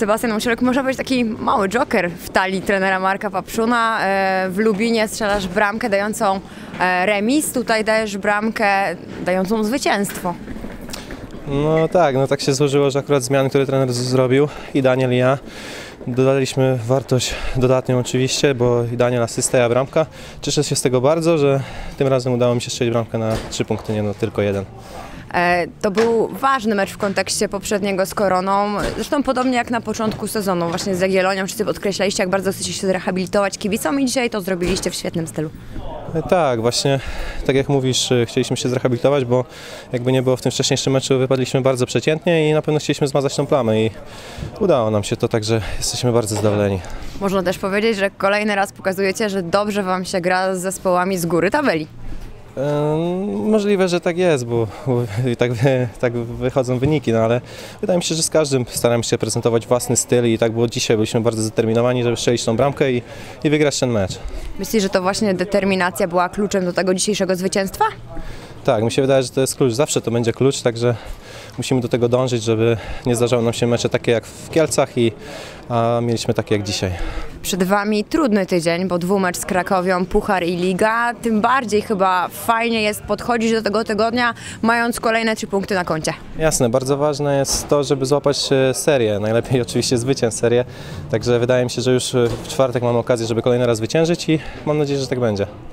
Sebastian Musielek może być taki mały joker w talii trenera Marka Papszuna. W Lubinie strzelasz bramkę dającą remis, tutaj dajesz bramkę dającą zwycięstwo. No tak się złożyło, że akurat zmiany, które trener zrobił, i Daniel, i ja, dodaliśmy wartość dodatnią oczywiście, bo i Daniel asysta, ja bramka. Cieszę się z tego bardzo, że tym razem udało mi się strzelić bramkę na 3 punkty, nie tylko 1. To był ważny mecz w kontekście poprzedniego z Koroną, zresztą podobnie jak na początku sezonu, właśnie z Jagiellonią. Wszyscy podkreślaliście, jak bardzo chcecie się zrehabilitować kibicom i dzisiaj to zrobiliście w świetnym stylu. Tak, właśnie tak jak mówisz, chcieliśmy się zrehabilitować, bo jakby nie było, w tym wcześniejszym meczu wypadliśmy bardzo przeciętnie i na pewno chcieliśmy zmazać tą plamę i udało nam się to, także jesteśmy bardzo zadowoleni. Można też powiedzieć, że kolejny raz pokazujecie, że dobrze wam się gra z zespołami z góry tabeli. Możliwe, że tak jest, bo tak wychodzą wyniki, no ale wydaje mi się, że z każdym staramy się prezentować własny styl i tak było dzisiaj, byliśmy bardzo zdeterminowani, żeby strzelić tą bramkę i wygrać ten mecz. Myślisz, że to właśnie determinacja była kluczem do tego dzisiejszego zwycięstwa? Tak, mi się wydaje, że to jest klucz, zawsze to będzie klucz, także musimy do tego dążyć, żeby nie zdarzały nam się mecze takie jak w Kielcach, a mieliśmy takie jak dzisiaj. Przed wami trudny tydzień, bo dwumecz z Krakowią, Puchar i Liga. Tym bardziej chyba fajnie jest podchodzić do tego tygodnia, mając kolejne 3 punkty na koncie. Jasne, bardzo ważne jest to, żeby złapać serię. Najlepiej oczywiście zwycięż serię. Także wydaje mi się, że już w czwartek mamy okazję, żeby kolejny raz zwyciężyć i mam nadzieję, że tak będzie.